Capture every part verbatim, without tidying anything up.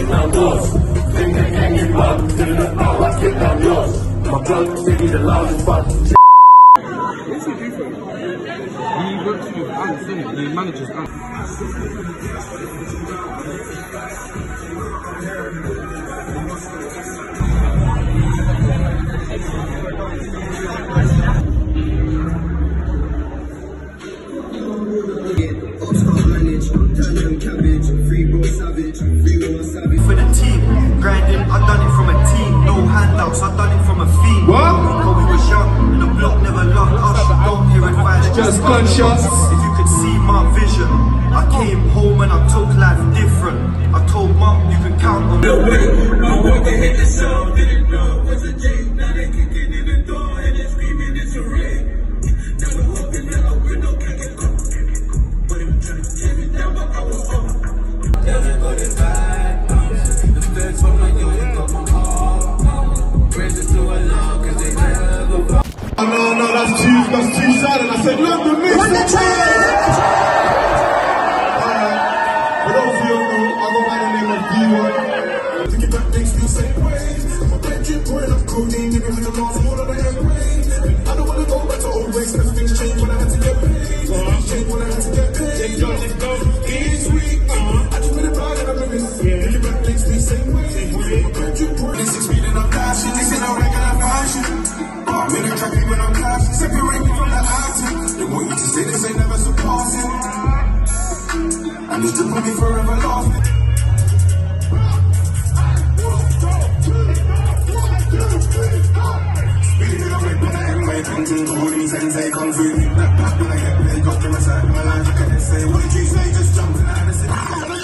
down doors. Think I can get mud, didn't know I kick down yours. My blood city the loudest but. What's he do for him? He works with ants, innit? He manages ants. For the team, grinding, I done it from a team. No handouts, I done it from a fiend. What? When we was young, and the block never locked us. Don't hear advice, just gunshots. If you could see my vision, I came home and I took life different. I told mum, you can count on the way. I want to hit the sound, didn't know it was a J. Now they kicking in the door and they're screaming it's a rain. Now we're walking out, we're not getting caught. But they were trying to tear me down, but I was up. Everybody back, the feds from my yo, you got my heart. Praises to Allah, cause they never fall. Oh no, no, that's too, that's too sad. And I said, look, the mix the change! Alright, for those of you who know, I go by the name of D one. To get back things the same way. I'm a bedroom boy, I'm codeine, nigga with the laws, more than I ever paid. I don't wanna go back to old ways, cause things change when I had to get paid. Things change when I had to get paid. They don't, they don't, each week, uh, I just made a bag and I'm living. To get back things the same way. I'm a bedroom boy, this is speeding up passion, this ain't no regular fashion. I'm in a traffic when I'm clashing, separate me from the acting. They want you to say this ain't never surpassing. And it's to put me forever laughing. Speeding up like when I am my painting, all these ends they come through. Black back when I get paid, got them aside my life, I can't say. What did you say? Just jumping out of the city.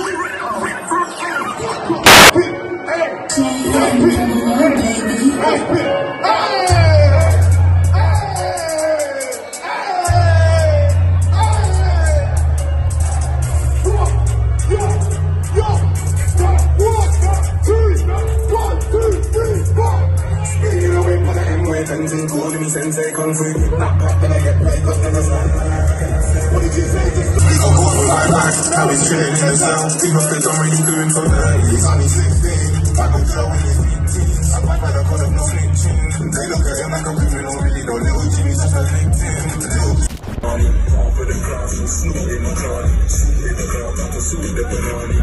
Calling me sensei kung fu. Not back when I get paid, got them aside. What did you say? We got bored with my life. Now it's chilling in the south. People said I'm really doing so dirty. He's only sixteen. I go Joe in his eighteen. I'm back by the call of no snitching. They look at him like a criminal, really no little Jimmy's just a LinkedIn. Money, all for the class, snoop in the car, snoop in the car, not to sue the banana.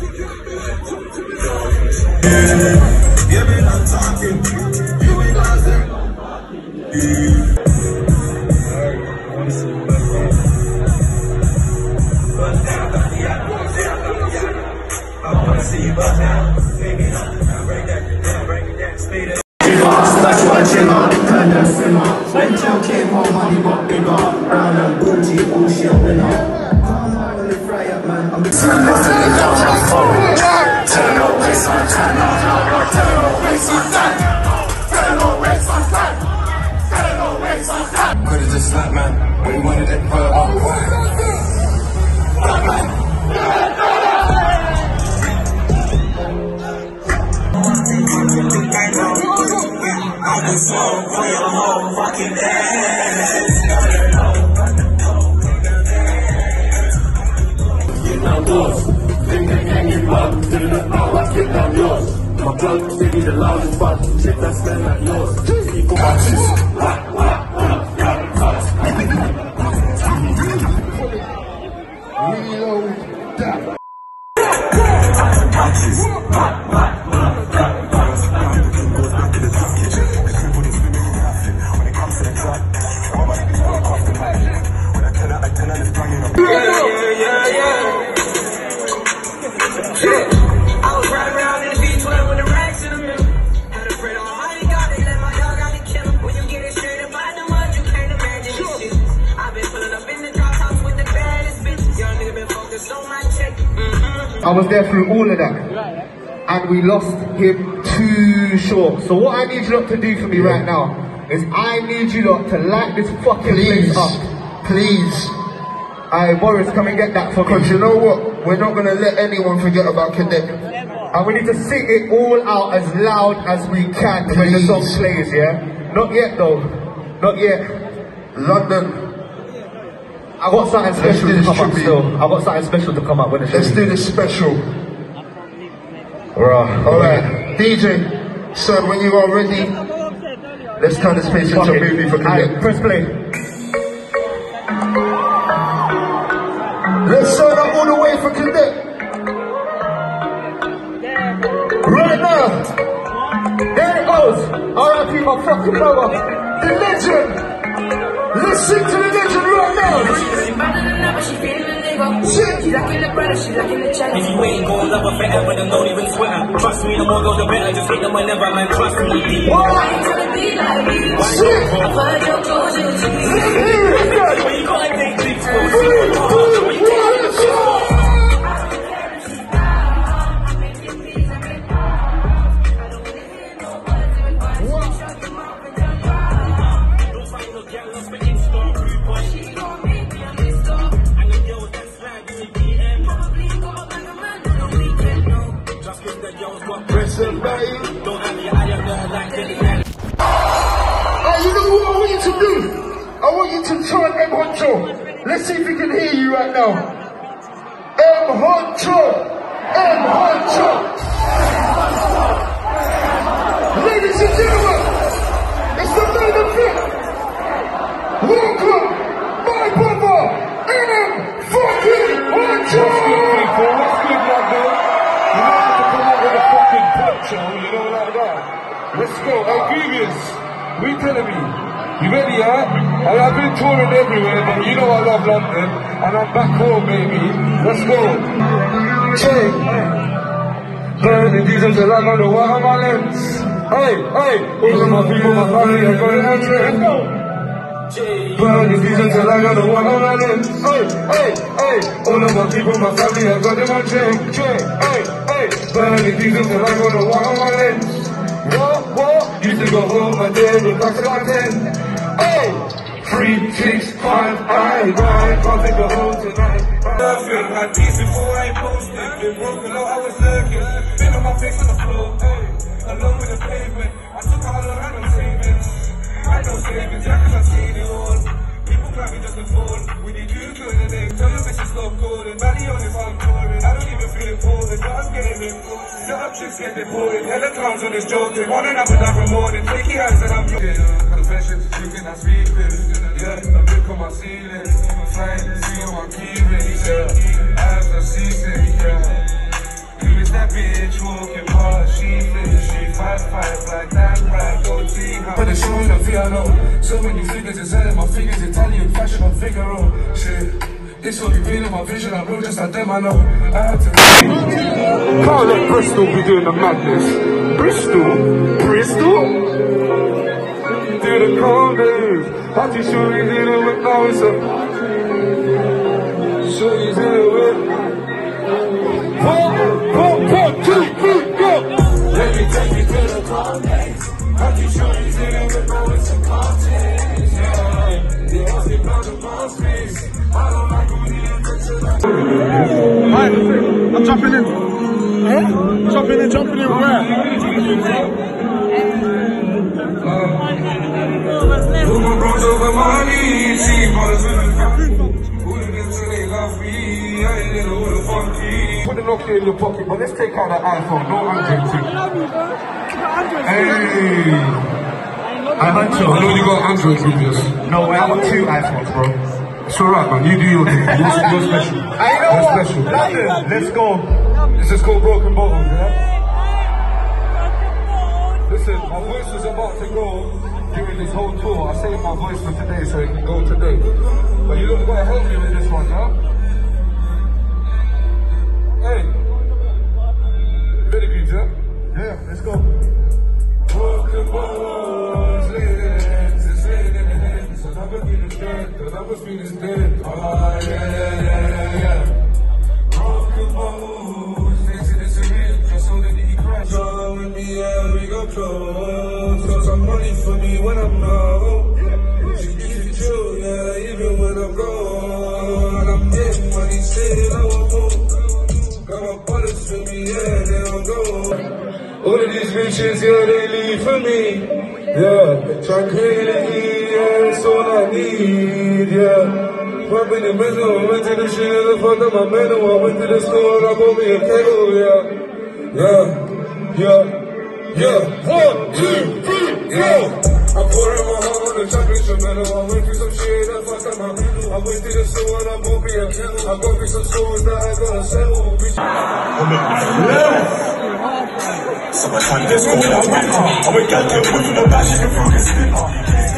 You be not talking, you be nothing. That's what I chill on, turn that simmer. When Joe came home, money got bigger. Brown and Gucci, bullshit winner. Come on, when they fry up, man. I'm turn up, turn up, waste on time. Turn up, waste on time. Turn up, waste on time. Turn up, waste on time. Could've just slapped, man. When you wanted it, put it up. I can smoke for your whole fucking ass. Get down doors. Think I can get mud, didn't know I kick down yours. My blood city the loudest but shit that smell like yours. People reload that. I was there through all of that, and we lost him too short. So what I need you lot to do for me right now is I need you lot to light this fucking Please. place up. Please. Alright, Boris, come and get that for me. Because you know what? We're not going to let anyone forget about Cadet. And we need to sing it all out as loud as we can when the song plays, yeah? Not yet though. Not yet. London. I got something special do to this come up tribute. still. I got something special to come up when the show. Let's do this special. Right. Alright, D J, son, when you are ready, let's turn this place into a movie for Connect. Press play. Let's turn up all the way for Connect. Right now, there it goes. R I P my fucking brother, the legend. Listen to the legend right now. Shit. She like in the brother, she like in the channel. If you ain't gon' love her forever, then don't even sweat her. Trust me, the more goes the better. Just hate them whenever, man. Trust me. Why you tryna be like me? Shit. I've heard your closure. When you gotta take tricks, when you can't shit. Oh, you know what I want you to do? I want you to chant M Huncho. Let's see if we can hear you right now. M Huncho! M Huncho! Ladies and gentlemen, it's the main event. Welcome, my brother, M fucking Huncho! What's good, my boy? You know how to come out with a fucking punch, you know, like that. Let's go, hey Grievous, we telling me, you ready, huh? Hey, I've been touring everywhere, but you know I love London, and I'm back home, baby. Let's go. Check. Burning diesel till I'm on the water, my lens. Hey, hey, all of my people, my family, I got it out there. Let's go. Burning diesel till I got the water, my lens. Hey, hey, hey, all of my people, my family, I got them on check. Check, hey, hey, burning diesel till I got the water, my lens. What, what? Used to go home and then look back at ten. Hey! Three, six, five, I ride, can't take her home tonight. Perfect, had peace before I posted. Been broke a lot, I was lurking. Been on my face on the floor, hey. Along with the pavement. I took all the random savings. I know savings, yeah, cause I've seen it all. People clap me just to fall. When you do good and they tell them that you stop calling. Valley on if I'm touring. I don't even feel important, but I'm getting it. Set up chicks get deported. Hella clowns on this joke. They wanna have a different morning. Take your hands and I'm looking. Confessions, you cannot speak with. Yeah, I'm big on my ceiling. Flying, see on my key rings. Yeah, eyes are season. Yeah. Who is that bitch walking past? She thinks she five five like that, right? Go team. But the show in the Fiano. So many figures inside my figures, Italian fashion on Figaro. Shit. It's only been in my vision, I'm real just like them, I know. I had to. Can't let Bristol be doing the madness. Bristol? Bristol? Do the calm days. How to show you in the whip now, it's a. Show you in the whip. Four, four, four, two, three, go! Let me take you to the calm days. How to show you in the whip now, it's a contest. Yeah, they ask me about the ball space. I don't like when you Right, I'm jumping in. Eh? Jumping in, jumping in, where? Put my bros over my knees, see brothers with me. Who did it till they love me? I ain't little with a funky. Put the Nokia in your pocket, but let's take out that iPhone, no Android too. Hey! I Huncho. I know you got Android videos. No, I have two iPhones, bro. It's alright, man. You do your thing. You're, you're special. I know you're what? special. London, let's go. This is called Broken Bottles, yeah? Listen, my voice was about to go during this whole tour. I saved my voice for today so it can go today. But you don't gotta help me with this one, yeah? Hey. Ready, beats, yeah? Yeah, let's go. Broken bottles, ladies, it's laying in the hands. Another feeling dead, another feeling dead. Oh, yeah, yeah, yeah, yeah. Broken bottles, they say this is real, just so that he crash. Go with me, yeah, we go close. Got some money for me when I'm low. She keeps it true, yeah, even when I'm gone. I'm getting money, still I won't go. Got my bullets for me, yeah, they don't go. All of these bitches, yeah, they leave for me. Yeah, tranquility, yeah, it's all I need, yeah. Pop in the middle, I went to the shit, I fucked up my mental. I went to the store and I bought me a kettle, yeah. Yeah, yeah, yeah. One, two, three, go. I pour in my heart on the championship medal. I went through some shit that fucked up my mental. I went through the sewer and I'm gonna be a killer. I go through some sewers that I gotta settle. I'm in my left. Summertime, this all I went on. I went down to put in the back, she can throw this spin on.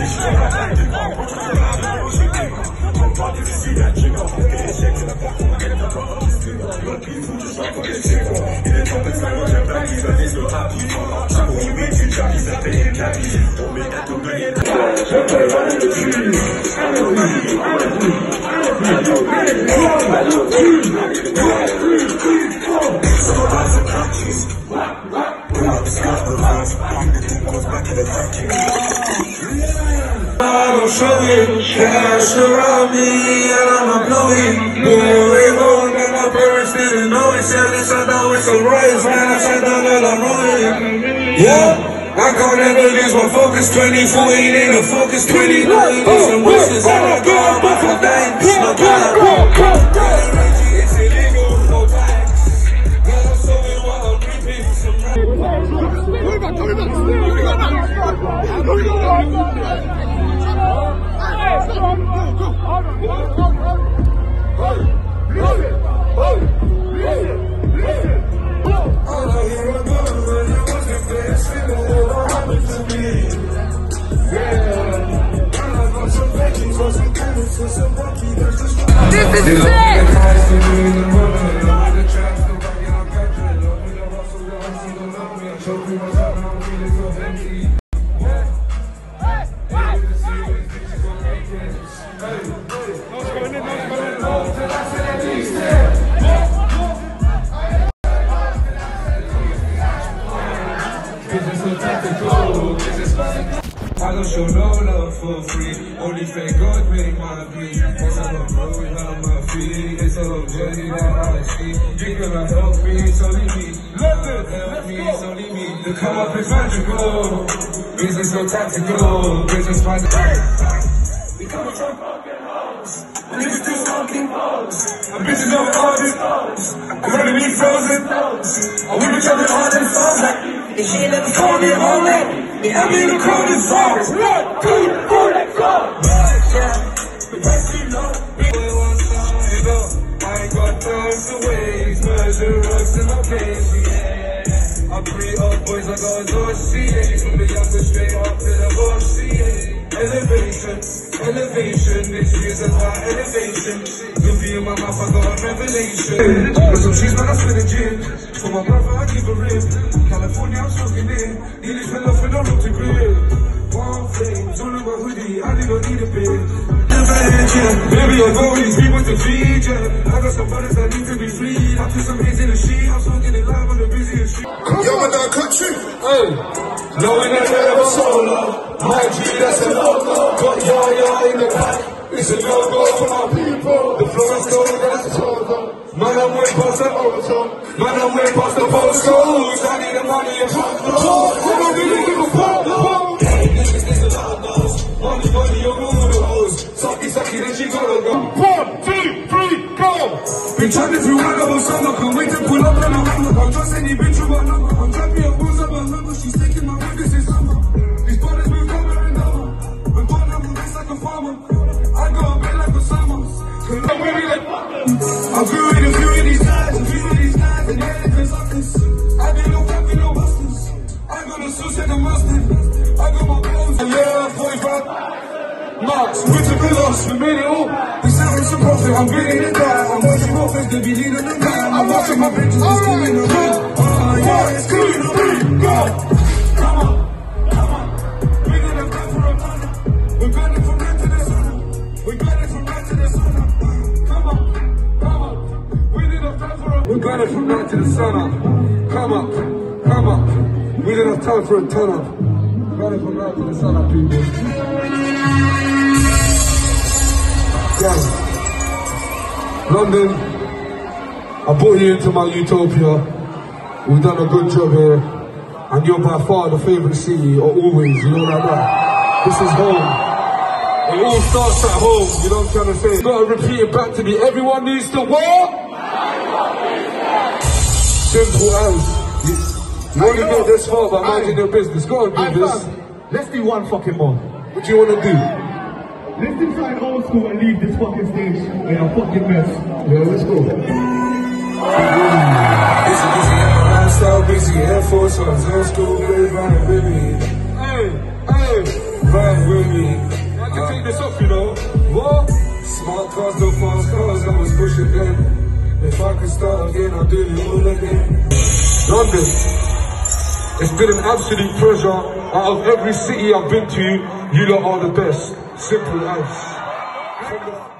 I'm about to see that trigger. Get a check in the back, I'm getting the car. Your people just like for this trigger. In the top of time, I'm just back, even this will happy. Trouble, you make you jackies, that they ain't jackies. Don't make that don't make it. I'm showing cash around me and I'm blowing. Moving on and my parents didn't know it. Said it's a now it's a rise, man. I said down and I'm rolling. Yeah, I can't never lose my focus. twenty fourteen ain't a focus. twenty-nine is some wishes and I got my fuck nine. My God, it's illegal, no tax. Now I'm showing what I'm reaping. This is it! I don't show no love for free. Only thank God make my beat. Cause I'm a rolling on my feet. It's a long journey that I see. You gonna help me, it's only me. London, help me, it's only me. The come up is magical. Business no tactical. Business magical. We come from fucking hoes. And niggas do fucking hoes. And bitches know all these hoes. I'm running these frozen hoes. And we been jumping hard and fast like and she ain't never call me home like yeah, I'm in the cold songs. One, two, four, let's go. Yeah, the best you know. We one side up. I ain't got time to waste. Measure us in my place. Yeah, I'm pre up boys. I got those C A. From the youngest straight up to the boss C A. Elevation, elevation. This year's about elevation. You'll be in my mouth. I got a revelation. With some cheese, man, I spin the gym. For my brother, I keep a rib. California, I'm smoking in. Nearly spent off and I look to grip. One flame, all in my hoodie, I didn't need a bit. Baby, I go with these people to feed ya. I got some brothers that need to be free. I put some hands in the sheet, I'm smoking it live on the busiest street. Yo, man, that country. Hey, knowing that I never solo. My G, that's a logo. Got y'all in the back. It's a no-go for my people. The floor is cold, that's a total. Man, I'm way past the overtone. Man, I'm way past the postcodes. I need the money and postcodes. I don't really give a fuck. Hey, niggas, this is all those. Money, money, you're all the hoes. Sucky, sucky, then she gotta go. One, two, three, go! Been chatting through one of summer. Can't wait to pull up and I'm hungry. I'm just any bitch with my number. I'm trapping a booze up my number. She's taking my work, this is summer. These brothers move cover and number. When born up, I'm like a farmer. I go a bit like a summer. I'm really like I'm feeling a few of these guys, a few of these guys, and yeah, they're suckers. I be no cap, no busters. I got a sauce and a mustard. I got my bones, yeah, forty-five. Marks, we took a loss, we made it all. We selling some profit, I'm getting it down. I'm watching my face, they be leading the man. I'm watching my bitches, it's killing the ring. Oh, yeah, it's killing the ring. Go! Come on, come on. We gonna go for a tunnel. We're going from right to the sun. We're going from right to the sun. Come on, come on. We need enough time for a. We're going from night to the sun up. Come up, come up. We need enough time for a ton up. Going from night to the sun up, people. Yeah. London, I brought you into my utopia. We've done a good job here. And you're by far the favourite city, or always, you know like that. This is home. It all starts at home, you know what I'm trying to say? Gotta repeat it back to me. Everyone needs to what? Simple as. You only get this far by minding your business. Go on, do this. Let's do one fucking more. What do you want to do? Let's do something old school and leave this fucking stage in a fucking mess. Yeah, let's go. Busy, busy, lifestyle busy, Air Force Ones, old school, baby, ride with me. Hey, hey, ride with me. I can take this up, you know. What? Smart cars, no fast cars, I was pushing them. If I could start again, I'll do it all again. London, it's been an absolute pleasure. Out of every city I've been to, you lot are the best. Simple as.